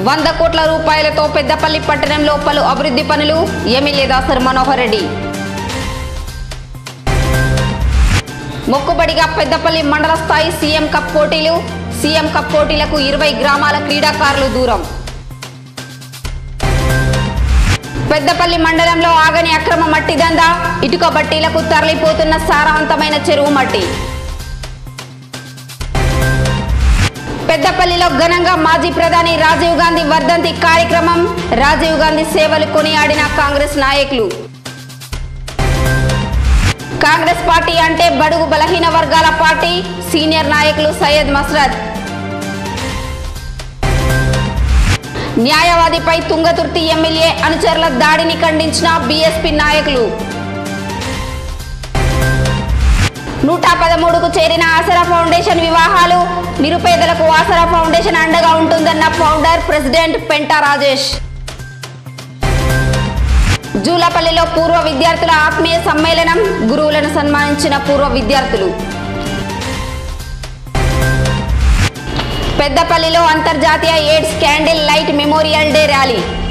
100 కోట్ల రూపాయలతో పెద్దపల్లి పట్టణంలో పలు అభివృద్ధి పనులు ఎమ్మెల్యే దాసర్ మనోహర్ రెడ్డి. మొక్కుబడిగా పెద్దపల్లి మండల స్థాయి సీఎం కప్ పోటీలు. సీఎం కప్ పోటీలకు 20 గ్రామాల క్రీడాకారులు దూరం. పెద్దపల్లి మండలంలో ఆగని అక్రమ మట్టి దందా. ఇటుక బట్టీలకు తరలిపోతున్న సారవంతమైన చెరువు మట్టి. పెద్దపల్లిలో ఘనంగా మాజీ ప్రధాని రాజీవ్ గాంధీ వర్ధంతి కార్యక్రమం. రాజీవ్ గాంధీ సేవలు కొనియాడిన కాంగ్రెస్ నాయకులు. కాంగ్రెస్ పార్టీ అంటే బడుగు బలహీన వర్గాల పార్టీ. సీనియర్ నాయకులు సయ్యద్ మస్రద్. న్యాయవాదిపై తుంగతుర్తి ఎమ్మెల్యే అనుచరుల దాడిని ఖండించిన బీఎస్పీ నాయకులు. 113కు చేరిన ఆసరా ఫౌండేషన్ వివాహాలు. నిరుపేదలకు ఆసరా ఫౌండేషన్ అండగా ఉంటుందన్న ఫౌండర్ ప్రెసిడెంట్ పెంటా రాజేష్. జూలపల్లిలో పూర్వ విద్యార్థుల ఆత్మీయ సమ్మేళనం. గురువులను సన్మానించిన పూర్వ విద్యార్థులు. పెద్దపల్లిలో అంతర్జాతీయ AIDS candle light memorial day rally.